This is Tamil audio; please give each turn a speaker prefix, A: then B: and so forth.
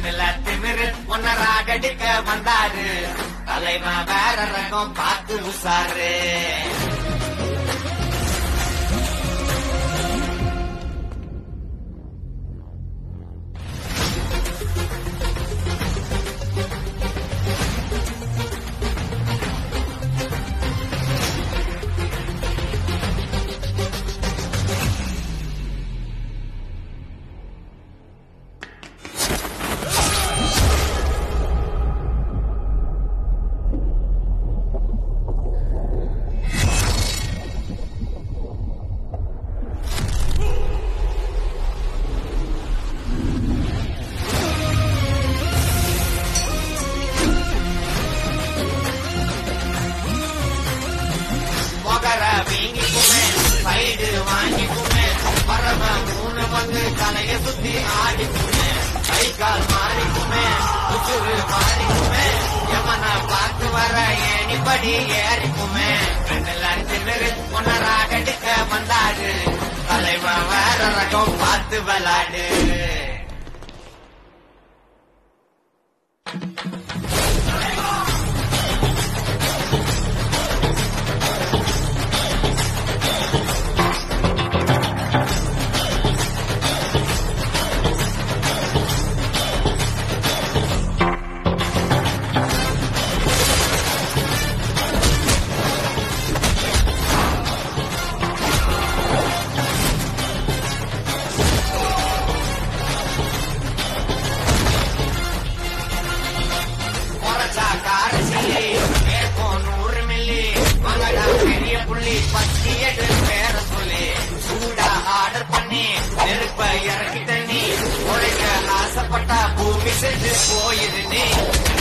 A: கண்ணுல திமிரு ஒன்னராகடிக்க வந்தாரு தலைவன் வேற ரகம் பார்த்து உசாரு தலைய சுத்தி ஆடிக்குமே கை கால் மாறிக்குமே உசுறு மாறிக்குமே எவன பார்த்து வர ஏனிப்படி ஏறிக்குமே கண்ணுல திமிரு ஒன்னராகடிக்க வந்தாரு தலைவன் வேற ரகம் பார்த்து விளாடு பத்தியது பேர சொல்லி சூடா ஆர்டர் பண்ணி நெருப்ப இறக்கிட்ட நீ உழைக்க ஆசைப்பட்டா பூமி சென்று போயிரு நீ